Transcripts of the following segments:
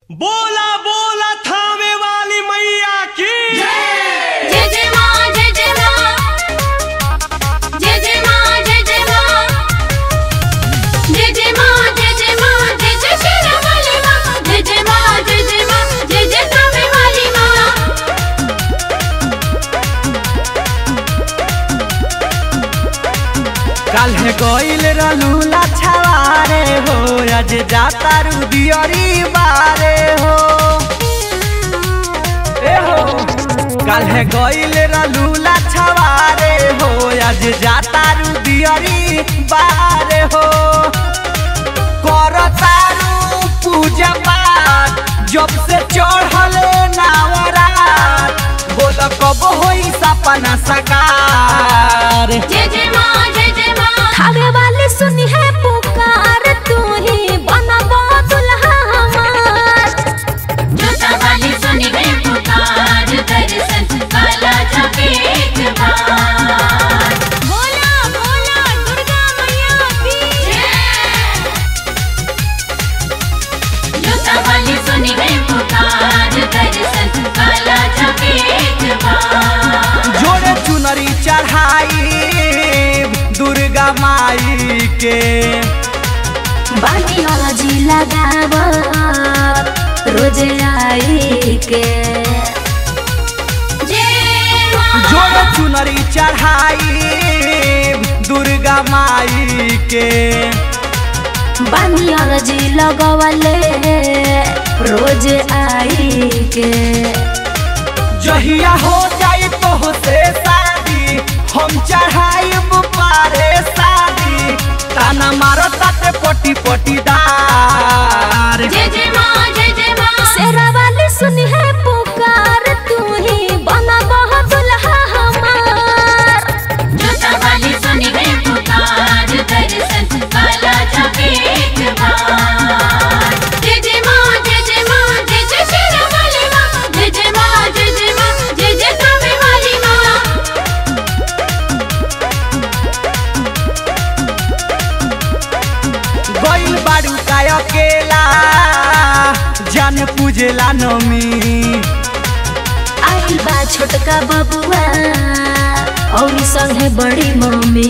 बोला बोला थामे वाली मैया की जय जय माँ जय जय माँ जय जय माँ जय जय माँ जय जय माँ जय जय माँ जय जय शेरा वाली माँ जय जय माँ जय जय माँ जय जय थामे वाली माँ। कल है गोइल रलूला छवारे हो आज जाता रुदियरी बारे हो ए हो कल है गोइल रलूला छवारे हो आज जाता रुदियरी बारे हो करतारू पूजा पाठ जब से चढ़ले नावरात बोल कब होई सपना साकार। जय जय माँ जय जय माँ खावे वाले सुनी है पुकार तू ही बनबो दुल्हा हमार। जोता वाली सुनी है पुकार दर्शन काला जाके एक बार। बोला बोला दुर्गा मैया की जय। जोता वाली सुनी है पुकार दर्शन काला जाके एक बार। जोड़े चुनरी चढ़ाई दुर्गा माई के बानी हजी लगाव रोज आई के। जोड़े चुनरी चढ़ाई दुर्गा माई के बानी हजी लगवले रोज आई के। जहिया हो जाए तो से शादी हम चढ़ाई पारे शादी ताना मारो ताते पटी पटीदार। जय जय माँ जय जय माँ शेरा वाली सुनी है पुकार तू ही बनबो दुल्हा हमार। जोता वाली सुनी है पुकार दर्शन काला जाके एक बार। जय जय माँ जय जय माँ जय जय शेरा वाली माँ जय जय माँ जय जय माँ जय जय थामे वाली माँ। गइल बाड़ू का अकेला जान पूजेला नमी आइल बा छोटका बबुआ और संगे बड़ी मम्मी।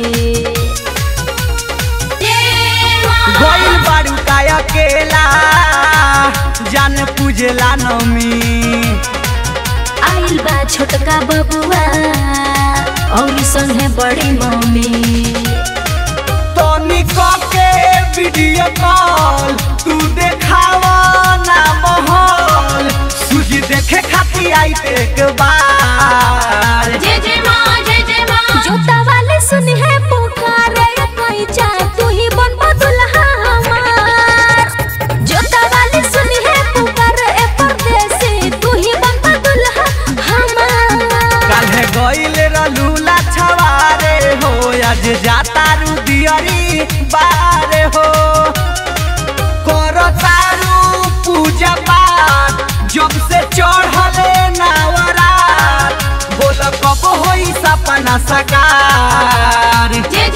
गइल बाड़ू का अकेला जान पूजेला नमी आइल बा छोटका बबुआ और संगे बड़ी मम्मी। तोनी के वीडियो कॉल तू देखावा ना माहौल सूजी देखे खाती आई एक बार। जय जय माँ जय जय माँ जोता वाले सुनी है पुकारे कोई चा तू ही बनबो दुल्हा हमार। जोता वाले सुनी है पुकारे परदेसी तू ही बनबो दुल्हा हमार। कल है गइल रलूला छवारे हो आज जाता रुदियरी बारे हो करतारू पूजा पाठ जब से चढ़ले नावरात बोल कब होई सपना साकार।